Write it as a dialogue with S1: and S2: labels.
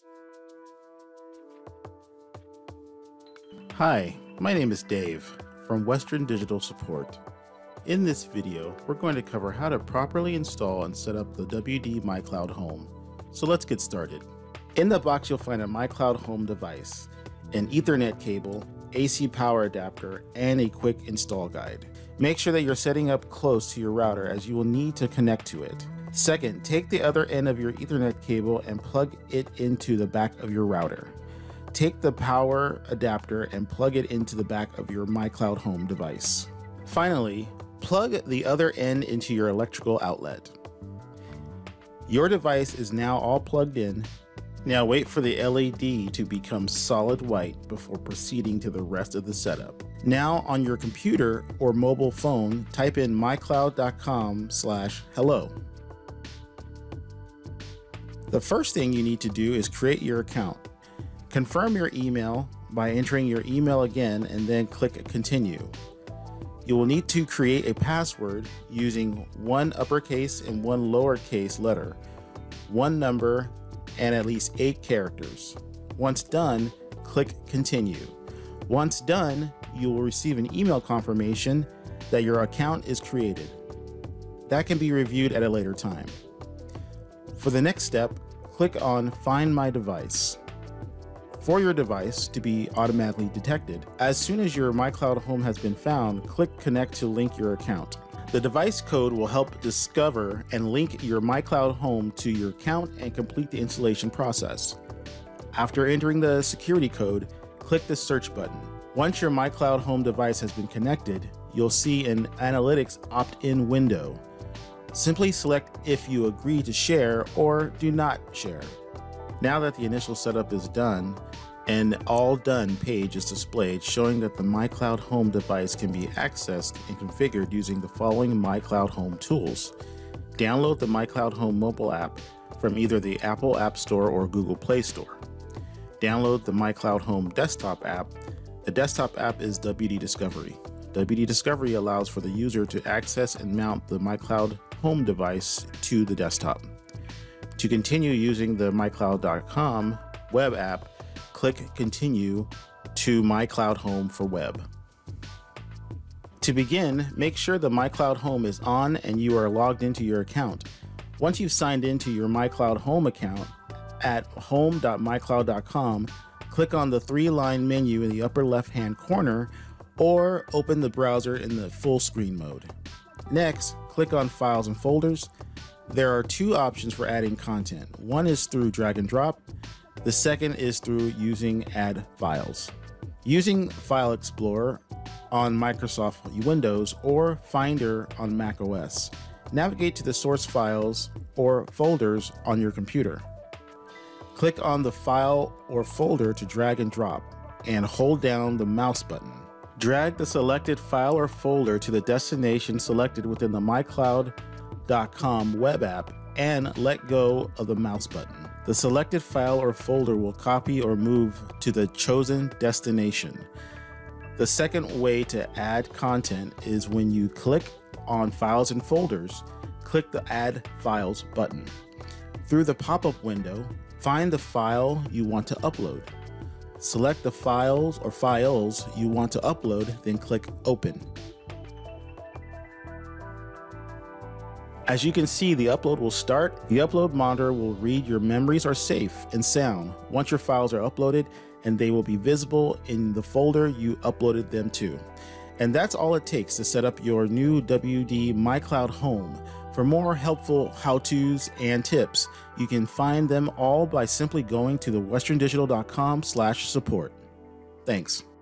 S1: Hi, my name is Dave from Western Digital Support. In this video, we're going to cover how to properly install and set up the WD MyCloud Home. So let's get started. In the box, you'll find a MyCloud Home device, an Ethernet cable, AC power adapter, and a quick install guide. Make sure that you're setting up close to your router as you will need to connect to it. Second, take the other end of your Ethernet cable and plug it into the back of your router. Take the power adapter and plug it into the back of your MyCloud Home device. Finally, plug the other end into your electrical outlet. Your device is now all plugged in. Now wait for the LED to become solid white before proceeding to the rest of the setup. Now on your computer or mobile phone, type in mycloud.com/hello. The first thing you need to do is create your account. Confirm your email by entering your email again and then click continue. You will need to create a password using one uppercase and one lowercase letter, one number, and at least 8 characters. Once done, click continue. Once done, you will receive an email confirmation that your account is created. That can be reviewed at a later time. For the next step, click on Find My Device. For your device to be automatically detected, as soon as your MyCloud Home has been found, click Connect to link your account. The device code will help discover and link your MyCloud Home to your account and complete the installation process. After entering the security code, click the search button. Once your MyCloud Home device has been connected, you'll see an Analytics opt-in window. Simply select if you agree to share or do not share. Now that the initial setup is done, an All Done page is displayed showing that the MyCloud Home device can be accessed and configured using the following MyCloud Home tools. Download the MyCloud Home mobile app from either the Apple App Store or Google Play Store. Download the MyCloud Home desktop app. The desktop app is WD Discovery. WD Discovery allows for the user to access and mount the MyCloud Home device to the desktop. To continue using the mycloud.com web app, click Continue to MyCloud Home for Web. To begin, make sure the MyCloud Home is on and you are logged into your account. Once you've signed into your MyCloud Home account at home.mycloud.com, click on the 3-line menu in the upper left-hand corner or open the browser in the full screen mode. Next, click on Files and Folders. There are 2 options for adding content. One is through drag and drop. The second is through using Add Files. Using File Explorer on Microsoft Windows or Finder on Mac OS. Navigate to the source files or folders on your computer. Click on the file or folder to drag and drop and hold down the mouse button. Drag the selected file or folder to the destination selected within the mycloud.com web app and let go of the mouse button. The selected file or folder will copy or move to the chosen destination. The second way to add content is when you click on Files and Folders, click the Add Files button. Through the pop-up window, find the file you want to upload. Select the files or files you want to upload, then click Open. As you can see, the upload will start. The upload monitor will read your memories are safe and sound once your files are uploaded, and they will be visible in the folder you uploaded them to. And that's all it takes to set up your new WD MyCloud Home. For more helpful how-tos and tips, you can find them all by simply going to the westerndigital.com/support. Thanks.